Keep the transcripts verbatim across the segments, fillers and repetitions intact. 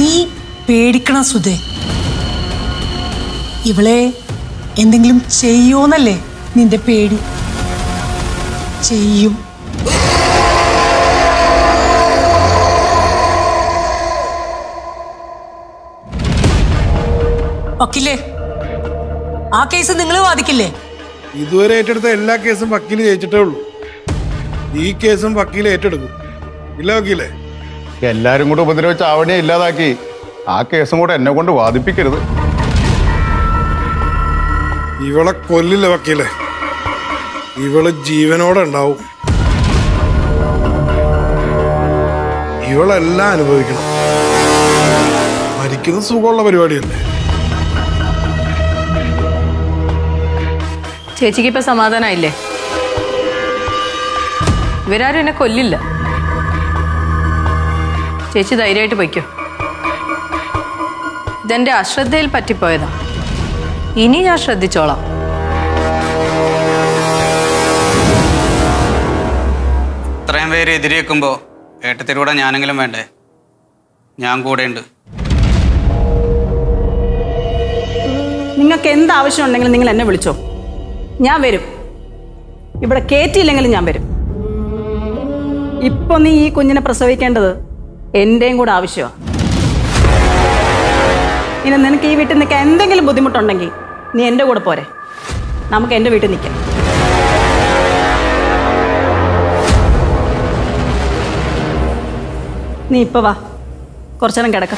നീ പേടിക്കണം സുധേ. ഇവളെ എന്തെങ്കിലും ചെയ്യോന്നല്ലേ നിന്റെ പേടി? ചെയ്യും. വക്കീലേ, ആ കേസ് നിങ്ങൾ വാദിക്കില്ലേ? ഇതുവരെ ഏറ്റെടുത്ത എല്ലാ കേസും വക്കീല് ജയിച്ചിട്ടേ ഉള്ളൂ. ഈ കേസും വക്കീല് ഏറ്റെടുക്കും, ഇല്ല വക്കീലേ? എല്ലാരും കൂടെ ഉപദ്രവിച്ച ആവണിയെ ഇല്ലാതാക്കി ആ കേസും കൂടെ എന്നെ കൊണ്ട് വാദിപ്പിക്കരുത്. ഇവളെ കൊല്ലില്ല വക്കീലെ, ഇവള് ജീവനോടെ ഉണ്ടാവും. ഇവളെല്ലാം അനുഭവിക്കണം. മരിക്കുന്ന സുഖമുള്ള പരിപാടിയല്ലേ? ചേച്ചിക്ക് ഇപ്പൊ സമാധാനായില്ലേ? ഇവരാരും എന്നെ കൊല്ലില്ല. ചേച്ചി ധൈര്യമായിട്ട് പൊയ്ക്കോ. ഇതെന്റെ അശ്രദ്ധയിൽ പറ്റിപ്പോയതാ. ഇനി ഞാൻ ശ്രദ്ധിച്ചോളാം. ഇത്രയും പേര് എതിരെ വെക്കുമ്പോ ഏട്ടത്തിലൂടെ ഞാനെങ്കിലും വേണ്ടേ? ഞാൻ കൂടെ ഉണ്ട്. നിങ്ങൾക്ക് എന്ത് ആവശ്യം ഉണ്ടെങ്കിലും നിങ്ങൾ എന്നെ വിളിച്ചോ, ഞാൻ വരും. ഇവിടെ കയറ്റിയില്ലെങ്കിലും ഞാൻ വരും. ഇപ്പൊ നീ ഈ കുഞ്ഞിനെ പ്രസവിക്കേണ്ടത് എന്റെയും കൂടെ ആവശ്യമാണ്. ഇനി നിനക്ക് ഈ വീട്ടിൽ നിൽക്കാൻ എന്തെങ്കിലും ബുദ്ധിമുട്ടുണ്ടെങ്കിൽ നീ എൻ്റെ കൂടെ പോരെ, നമുക്ക് എൻ്റെ വീട്ടിൽ നിൽക്കാം. നീ ഇപ്പൊ വാ, കുറച്ചേരം കിടക്ക.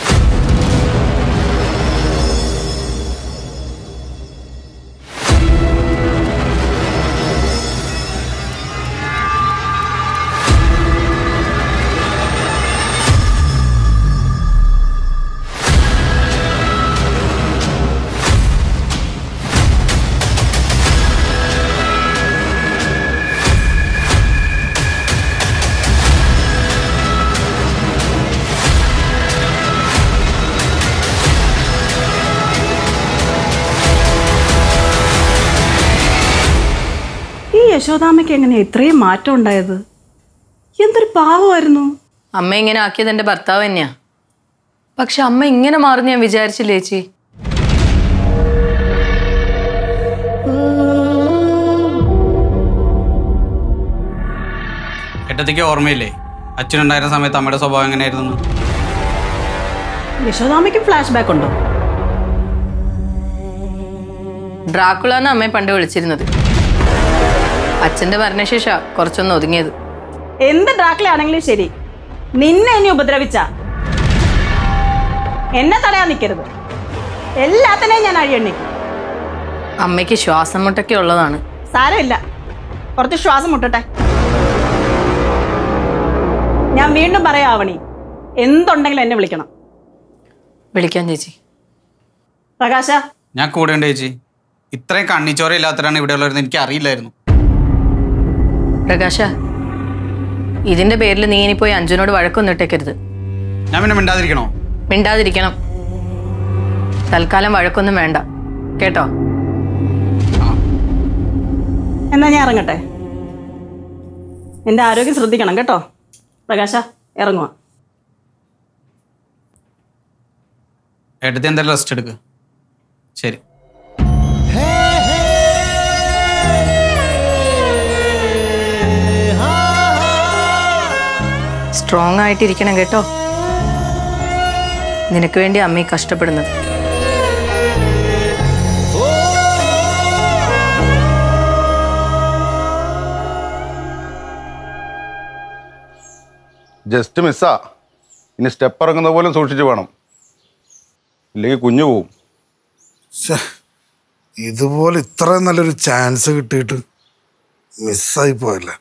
യശോദാമ്മയ്ക്ക് എങ്ങനെ ഇത്രയും മാറ്റം ഉണ്ടായത്? എന്തൊരു പാവമായിരുന്നു. അമ്മ ഇങ്ങനെ ആക്കിയത് എന്റെ ഭർത്താവ് തന്നെയാ. പക്ഷെ അമ്മ ഇങ്ങനെ മാറുന്ന ഞാൻ വിചാരിച്ചില്ലേ ചേച്ചി. ഏട്ടത്തിക്ക് ഓർമ്മയില്ലേ അച്ഛനുണ്ടായിരുന്ന സമയത്ത് അമ്മയുടെ സ്വഭാവം എങ്ങനെയായിരുന്നു? യശോദാമ്മയ്ക്ക് ഫ്ലാഷ് ബാക്ക് ഉണ്ടോ? ഡ്രാക്കുള എന്ന് അമ്മയെ പണ്ട് വിളിച്ചിരുന്നത്. അച്ഛന്റെ മരണശേഷ കുറച്ചൊന്ന് ഒതുങ്ങിയത്. എന്ത് ഡ്രാക്കുളയാണെങ്കിലും ശരി, നിന്നെ ഇനി ഉപദ്രവിച്ച എന്നെ തടയാൻ നിൽക്കരുത്. എല്ലാത്തിനെയും ഞാൻ അഴിയണ്ണിക്കും. അമ്മയ്ക്ക് ശ്വാസം മുട്ടൊക്കെ ഉള്ളതാണ്. സാരമില്ല, കുറച്ച് ശ്വാസം മുട്ടട്ടെ. ഞാൻ വീണ്ടും പറയാം ആവണി, എന്തുണ്ടെങ്കിലും എന്നെ വിളിക്കണം. വിളിക്കാൻ ചേച്ചി. പ്രകാശ, ഞാൻ കൂടെ ഉണ്ട് ചേച്ചി. ഇത്രയും കണ്ണിച്ചോര ഇല്ലാത്തവരാണ് ഇവിടെ ഉള്ളവരെന്ന് എനിക്ക് അറിയില്ലായിരുന്നു. പ്രകാശ, ഇതിന്റെ പേരിൽ നീ ഇനി പോയി അഞ്ജുനോട് വഴക്കൊന്നും ഇട്ടേക്കരുത്. ഞാൻ പിന്നെ മിണ്ടാതിരിക്കണോ? മിണ്ടാതിരിക്കണം. തൽക്കാലം വഴക്കൊന്നും വേണ്ട കേട്ടോ. എന്നാ ഞാൻ ഇറങ്ങട്ടെ. എന്റെ ആരോഗ്യം ശ്രദ്ധിക്കണം കേട്ടോ. പ്രകാശ, ഇറങ്ങുക. ഏട്ടത്തി എന്തായാലും റെസ്റ്റ് എടുക്കുക. ശരി. സ്ട്രോങ് ആയിട്ടിരിക്കണം കേട്ടോ. നിനക്ക് വേണ്ടി അമ്മയെ കഷ്ടപ്പെടുന്നത്. ജസ്റ്റ് മിസ്സാ. ഇനി സ്റ്റെപ്പ് ഇറങ്ങുന്ന പോലും സൂക്ഷിച്ചു വേണം, ഇല്ലെങ്കിൽ കുഞ്ഞു പോവും. ഇതുപോലെ ഇത്രയും നല്ലൊരു ചാൻസ് കിട്ടിയിട്ട് മിസ്സായി പോയല്ലേ.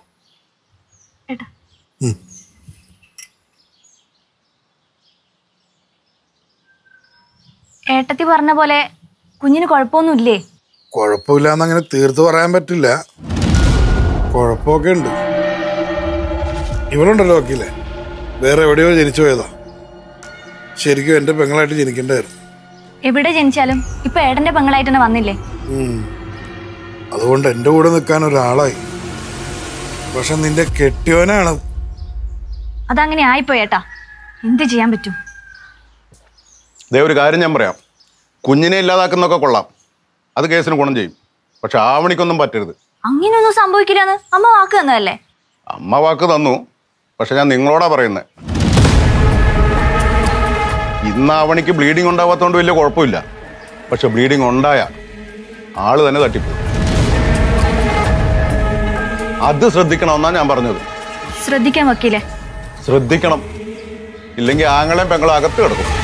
ഏട്ടത്തി പറഞ്ഞ പോലെ കുഞ്ഞിന് കുഴപ്പമൊന്നുമില്ലേ? കുഴപ്പമില്ലാന്ന് അങ്ങനെ തീർത്ത് പറയാൻ പറ്റില്ല, കുഴപ്പമൊക്കെ ഉണ്ട്. ഇവളുണ്ടല്ലോ വക്കീലെ, വേറെ എവിടെയോ ജനിച്ചു പോയതാ. ശരിക്കും എന്റെ പെങ്ങളായിട്ട് ജനിക്കണ്ടായിരുന്നു. എവിടെ ജനിച്ചാലും ഇപ്പൊ ഏട്ടന്റെ പെങ്ങളായിട്ട് തന്നെ വന്നില്ലേ? അതുകൊണ്ട് എന്റെ കൂടെ നിൽക്കാൻ ഒരാളായി. പക്ഷെ നിന്റെ കെട്ടിയോനാണ്. അതങ്ങനെ ആയിപ്പോയി ഏട്ടാ, എന്ത് ചെയ്യാൻ പറ്റും? ദേ ഒരു കാര്യം ഞാൻ പറയാം, കുഞ്ഞിനെ ഇല്ലാതാക്കുന്നൊക്കെ കൊള്ളാം, അത് കേസിന് ഗുണം ചെയ്യും. പക്ഷെ ആവണിക്കൊന്നും പറ്റരുത്. അങ്ങനെയൊന്നും സംഭവിക്കില്ലെന്ന് അമ്മ വാക്ക് തന്നതല്ലേ? അമ്മ വാക്ക് തന്നു, പക്ഷെ ഞാൻ നിങ്ങളോടാ പറയുന്നത്. ഇന്ന് ആവണിക്ക് ബ്ലീഡിങ് ഉണ്ടാവാത്തതുകൊണ്ട് വലിയ കുഴപ്പമില്ല. പക്ഷെ ബ്ലീഡിങ് ഉണ്ടായ ആള് തന്നെ തട്ടിപ്പോയി. അത് ശ്രദ്ധിക്കണമെന്നാണ് ഞാൻ പറഞ്ഞത്. ശ്രദ്ധിക്കാൻ വക്കീലേ. ശ്രദ്ധിക്കണം, ഇല്ലെങ്കിൽ ആങ്ങളെയും പെങ്ങളും അകത്ത് കിടക്കും.